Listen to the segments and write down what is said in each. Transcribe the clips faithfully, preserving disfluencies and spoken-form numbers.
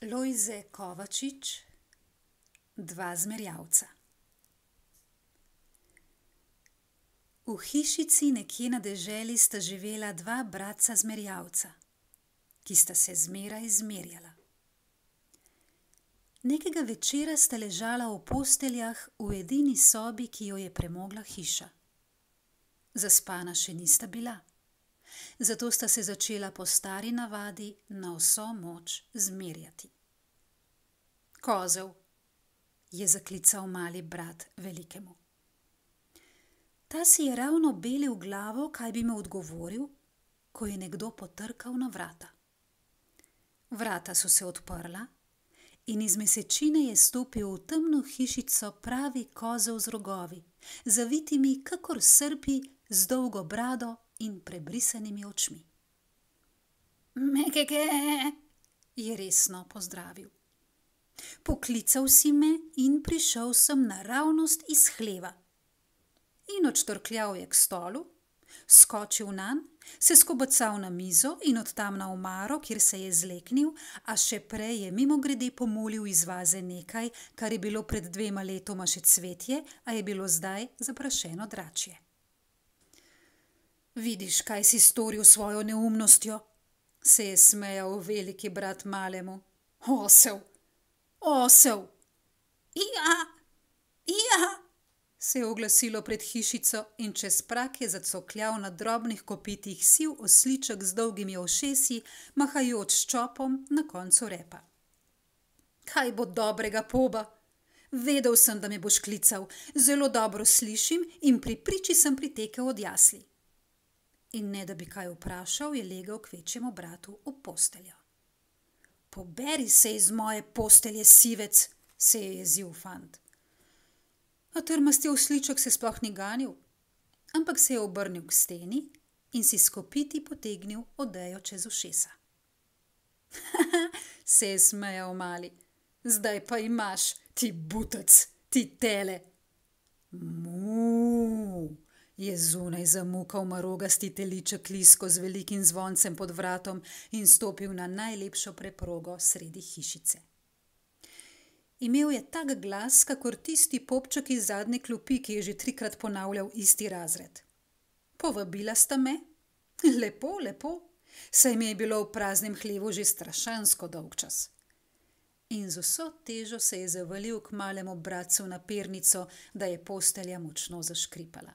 Lojze Kovačič, Dva zmerjavca. V hišici nekje na deželi sta živela dva bratca zmerjavca, ki sta se zmeraj zmerjala. Nekega večera sta ležala v posteljah v edini sobi, ki jo je premogla hiša. Zaspana še nista bila, zato sta se začela po stari navadi na vso moč zmerjati. Kozel, je zaklical mali brat velikemu. Ta si je ravno belil glavo, kaj bi mu odgovoril, ko je nekdo potrkal na vrata. Vrata so se odprla in iz mesečine je stopil v temno hišico pravi kozel z rogovi, zavitimi kakor srpi, z dolgo brado in prebrisanimi očmi. Mekeke, je resno pozdravil. Poklical si me in prišel sem naravnost iz hleva. In odštorkljal je k stolu, skočil nanj, se skobacal na mizo in od tam na omaro, kjer se je zleknil, a še prej je mimogrede pomolil iz vaze nekaj, kar je bilo pred dvema letoma še cvetje, a je bilo zdaj zaprašeno dračje. Vidiš, kaj si storil svojo neumnostjo, se je smejal veliki brat malemu. Osel, osel, ija, ija, se je oglasilo pred hišico in čez prak je zacokljal na drobnih kopitih siv osliček z dolgimi ušesi, mahajoč s čopom na koncu repa. Kaj bo dobrega, poba? Vedel sem, da me boš klical, zelo dobro slišim in pri priči sem pritekel od jasli. In ne da bi kaj vprašal, je legel k večjemu bratu v posteljo. Poberi se iz moje postelje, sivec, se je jezil fant. A trmasti osliček se sploh ni ganil, ampak se je obrnil k steni in si s kopiti potegnil odejo čez ušesa. Haha, se je smejal mali, zdaj pa imaš, ti butec, ti tele. Muuu, je zunaj zamukal marogasti teliček lisko z velikim zvoncem pod vratom in stopil na najlepšo preprogo sredi hišice. Imel je tak glas, kakor tisti popček iz zadnje klopi, ki je že trikrat ponavljal isti razred. Povabila sta me? Lepo, lepo, saj mi je bilo v praznem hlevu že strašansko dolgčas. In z vso težo se je zavalil k malemu bratcu na pernico, da je postelja močno zaškripala.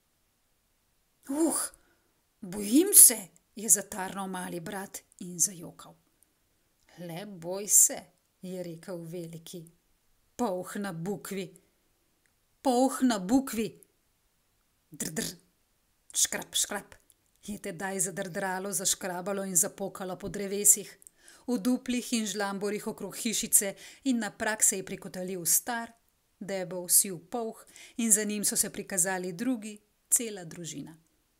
Uh, bojim se, je zatarnal mali brat in zajokal. Le boj se, je rekel veliki. Polh na bukvi, polh na bukvi. Drdr, škrap, škrap, je tedaj zadrdralo, zaškrabalo in zapokalo po drevesih, v duplih in žlamborih okrog hišice in na prak se je prikotalil star, debel, siv polh in za njim so se prikazali drugi, cela družina.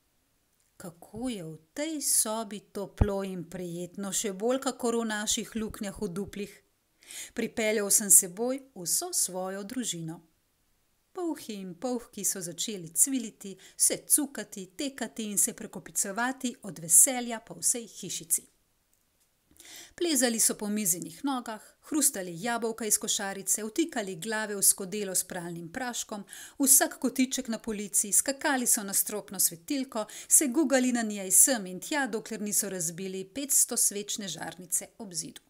Kako je v tej sobi toplo in prijetno, še bolj kakor v naših luknjah v duplih. Pripeljal sem seboj vso svojo družino. Polhi in polhki so začeli cviliti, se cukati, tekati in se prekopicovati od veselja po vsej hišici. Plezali so po mizinih nogah, hrustali jabolka iz košarice, vtikali glave v skodelo s pralnim praškom, vsak kotiček na polici, skakali so na stropno svetilko, se gugali na njej sem in tja, dokler niso razbili petsto svečne žarnice ob zidu.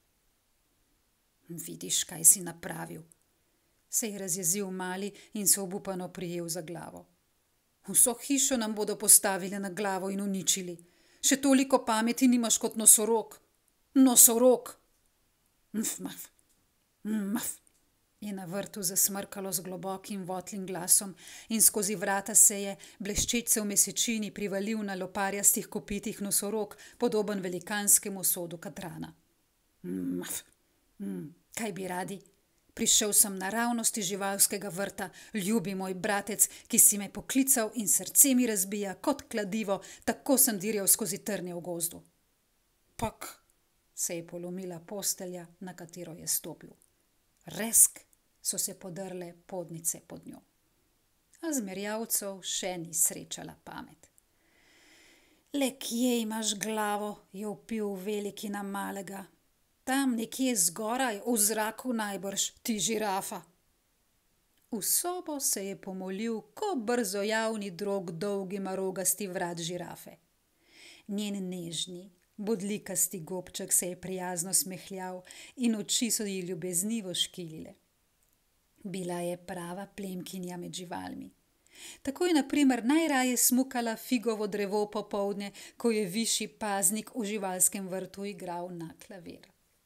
Vidiš, kaj si napravil, se je razjezil mali in se obupano prijel za glavo. Vso hišo nam bodo postavili na glavo in uničili. Še toliko pameti nimaš kot nosorog. Nosorog! Mf, mf, mf, je na vrtu zasmrkalo z globokim votlim glasom in skozi vrata se je, bleščeč se v mesečini, privalil na loparjastih kopitih nosorog, podoben velikanskemu sodu katrana. Mf, mf, kaj bi radi? Prišel sem naravnost iz živalskega vrta, ljubi moj bratec, ki si me poklical in srce mi razbija kot kladivo, tako sem dirjal skozi trnje v gozdu. Pak, se je polomila postelja, na katero je stopil. Resk so se podrle podnice pod njo. A zmerjavcev še ni srečala pamet. Le kje imaš glavo, je vpil veliki na malega. Tam nekje zgoraj, v zraku najbrž, ti žirafa. V sobo se je pomolil, ko brzojavni drog dolgima rogasti vrat žirafe. Njen nežni, bodlikasti gobček se je prijazno smehljal in oči so ji ljubeznivo škilile. Bila je prava plemkinja med živalmi. Tako je na primer najraje smukala figovo drevo popoldne, ko je višji paznik v živalskem vrtu igral na klavir.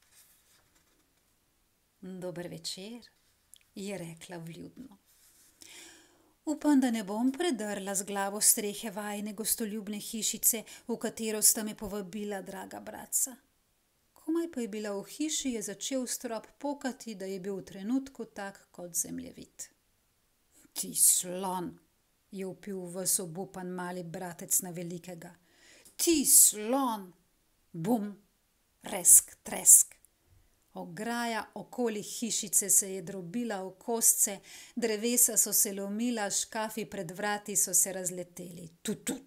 Dober večer, je rekla vljudno. Upam, da ne bom predrla z glavo strehe vajine gostoljubne hišice, v katero sta me povabila, draga bratca. Komaj pa je bila v hiši, je začel strop pokati, da je bil v trenutku tak kot zemljevid. Ti slon, je vpil ves obupan mali bratec na velikega. Ti slon! Bum, resk, tresk. Ograja okoli hišice se je drobila v kosce, drevesa so se lomila, škafi pred vrati so se razleteli. Tutut!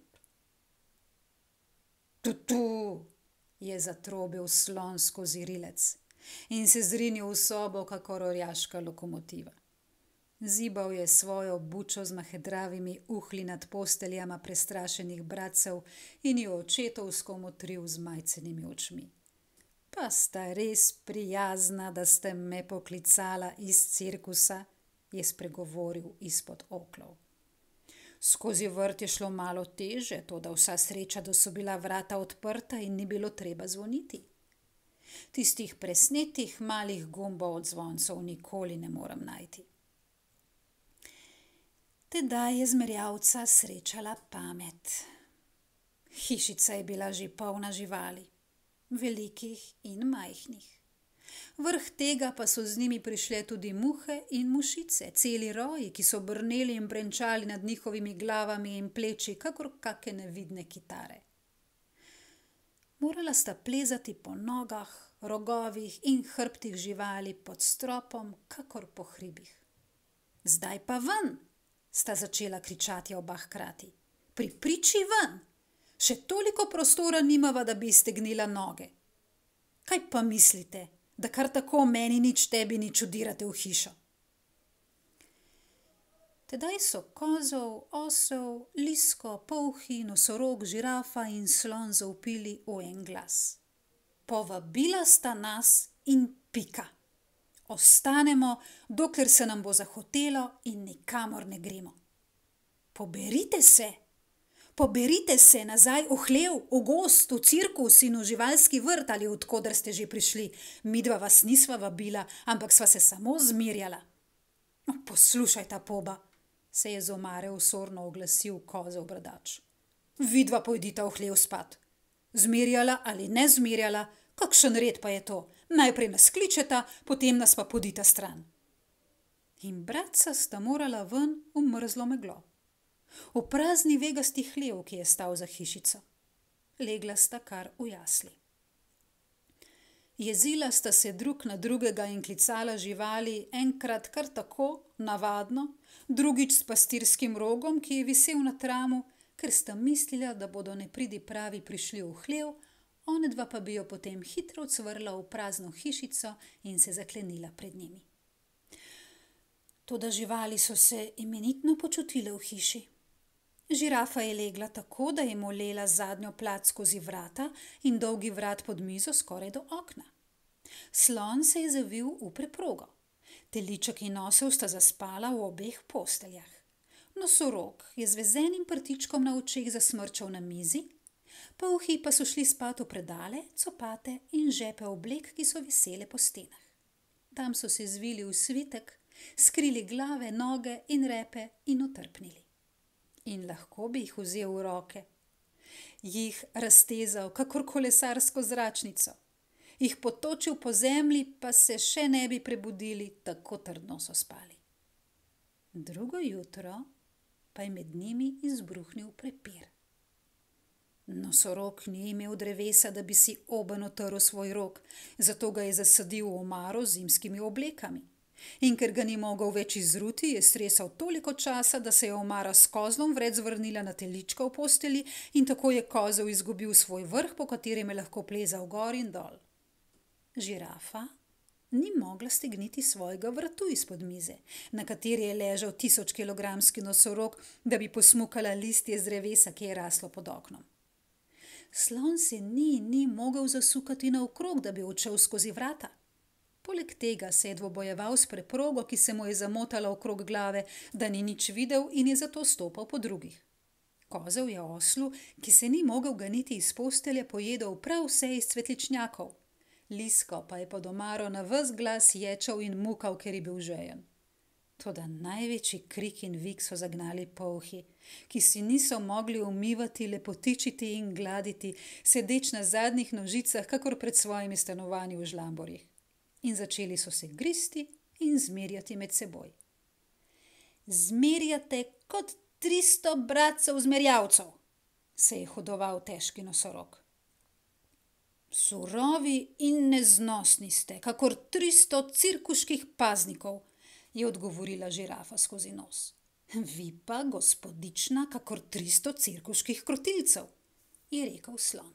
Tutu! Je zatrobil slon skozi rilec in se zrinil v sobo, kakor orjaška lokomotiva. Zibal je svojo bučo z mahedravimi uhli nad posteljama prestrašenih bratcev in jo očetovsko motril z majcenimi očmi. Pa sta res prijazna, da ste me poklicala iz cirkusa, je spregovoril izpod oklov. Skozi vrt je šlo malo teže, toda vsa sreča, da so bila vrata odprta in ni bilo treba zvoniti. Tistih presnetih malih gumbov od zvoncev nikoli ne morem najti. Tedaj je zmerjavca srečala pamet. Hišica je bila že polna živali, velikih in majhnih. Vrh tega pa so z njimi prišle tudi muhe in mušice, celi roji, ki so brneli in brenčali nad njihovimi glavami in pleči, kakor kake nevidne kitare. Morala sta plezati po nogah, rogovih in hrbtih živali pod stropom, kakor po hribih. Zdaj pa ven, sta začela kričati oba hkrati. Pri priči ven! Še toliko prostora nimava, da bi iztegnila noge. Kaj pa mislite, da kar tako meni nič tebi ni čudirate v hišo? Tedaj so kozov, osel, lisko, polhi, nosorog, žirafa in slon zavpili v en glas. Povabila sta nas in pika. Ostanemo, dokler se nam bo zahotelo in nikamor ne gremo. Poberite se! Poberite se nazaj v hlev, v gost, v cirkus in v živalski vrt ali odkoder ste že prišli. Midva vas nisva vabila, ampak sva se samo zmirjala. Poslušaj ta poba, se je z omare osorno oglasil kozel bradač. Vidva pojdita v hlev spat. Zmirjala ali ne zmirjala, kakšen red pa je to? Najprej nas kličeta, potem nas pa podita stran. In bratca sta morala ven v mrzlo meglo. V prazni vegasti hlev, ki je stal za hišico. Legla sta kar v jasli. Jezila sta se drug na drugega in klicala živali, enkrat kar tako, navadno, drugič s pastirskim rogom, ki je visel na tramu, ker sta mislila, da bodo nepridipravi prišli v hlev, onedva pa bi jo potem hitro odsvrla v prazno hišico in se zaklenila pred njimi. Toda živali so se imenitno počutile v hiši. Žirafa je legla tako, da je molela zadnjo plat skozi vrata in dolgi vrat pod mizo skoraj do okna. Slon se je zavil v preprogo. Teliček in osel sta zaspala v obeh posteljah. Nosorog je z vezenim prtičkom na očeh zasmrčal na mizi, polhi pa so šli spat v predale, copate in žepe oblek, ki so visele po stenah. Tam so se zvili v svitek, skrili glave, noge in repe in utrpnili. In lahko bi jih vzel v roke, jih raztezal kakor kolesarsko zračnico, jih potočil po zemlji, pa se še ne bi prebudili, tako trdno so spali. Drugo jutro pa je med njimi izbruhnil prepir. Nosorog ni imel drevesa, da bi si oben otrl svoj rog, zato ga je zasadil v omaro z zimskimi oblekami. In ker ga ni mogel več izruti, je stresal toliko časa, da se je omara s kozlom vred zvrnila na telička v posteli in tako je kozel izgubil svoj vrh, po katerem je lahko plezal gor in dol. Žirafa ni mogla stegniti svojega vratu izpod mize, na kateri je ležal tisočkilogramski nosorog, da bi posmukala listje z drevesa, ki je raslo pod oknom. Slon se ni in ni mogel zasukati naokrog, da bi odšel skozi vrata. Poleg tega se je dvobojeval s preprogo, ki se mu je zamotala okrog glave, da ni nič videl in je zato stopal po drugih. Kozel je oslu, ki se ni mogel ganiti iz postelje, pojedel prav vse iz cvetličnjakov. Lisko pa je pod omaro na ves glas ječal in mukal, ker je bil žejen. Toda največji krik in vik so zagnali polhi, ki si niso mogli umivati, lepotičiti in gladiti, sedeč na zadnjih nožicah, kakor pred svojimi stanovanji v žlamborjih. In začeli so se gristi in zmerjati med seboj. Zmerjate kot tristo bratcev zmerjavcev, se je hodoval težki nosorog. Surovi in neznosni ste, kakor tristo cirkuških paznikov, je odgovorila žirafa skozi nos. Vi pa, gospodična, kakor tristo cirkuških krotilcev, je rekel slon.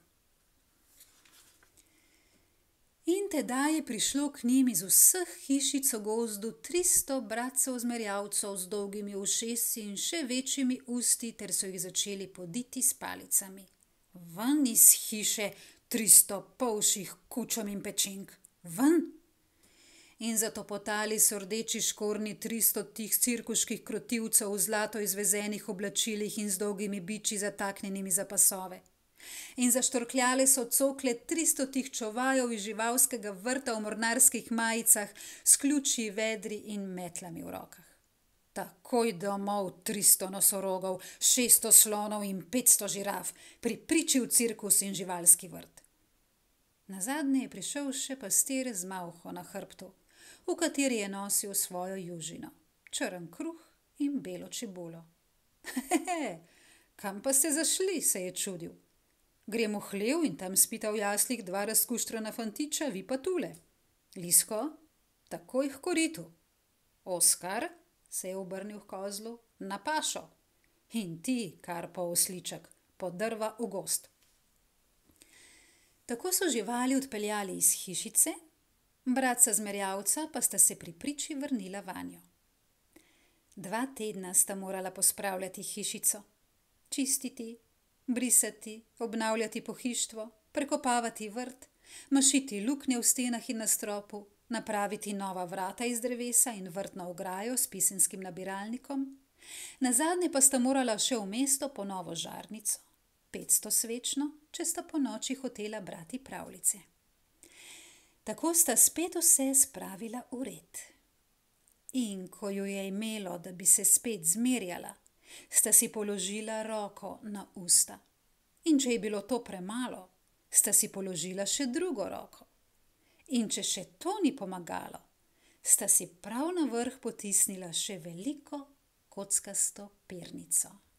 In tedaj je prišlo k njim iz vseh hišic v gozdu tristo bratcev zmerjavcev z dolgimi ušesi in še večjimi usti, ter so jih začeli poditi s palicami. Ven iz hiše, tristo polših kučom in pečenk, ven! In zatopotali so rdeči škorni tristo tih cirkuških krotilcev v zlato izvezenih oblačilih in z dolgimi biči zataknjenimi za pasove. In zaštorkljale so cokle tristo tih čuvajev iz živalskega vrta v mornarskih majicah s ključi, vedri in metlami v rokah. Takoj domov tristo nosorogov, šeststo slonov in petsto žiraf, pripričil cirkus in živalski vrt. Nazadnje je prišel še pastir z malho na hrbtu, v kateri je nosil svojo južino, črn kruh in belo čebulo. Hehe, kam pa ste zašli, se je čudil. Grem v hlev in tam spita v jaslih dva razkuštrana fantiča, vi pa tule. Lisko, takoj h koritu. Oskar, se je obrnil k kozlu, na pašo. In ti, Karpov osliček, pod drva v gozd. Tako so živali odpeljali iz hišice, bratca zmerjavca pa sta se pri priči vrnila vanjo. Dva tedna sta morala pospravljati hišico, čistiti, brisati, obnavljati pohištvo, prekopavati vrt, mašiti luknje v stenah in na stropu, napraviti nova vrata iz drevesa in vrtno ograjo s pisenskim nabiralnikom. Nazadnje pa sta morala še v mesto po novo žarnico, petsto svečno, če sta po noči hotela brati pravljice. Tako sta spet vse spravila v red. In ko jo je imelo, da bi se spet zmerjala, sta si položila roko na usta. In če je bilo to premalo, sta si položila še drugo roko. In če še to ni pomagalo, sta si prav na vrh potisnila še veliko kockasto pernico.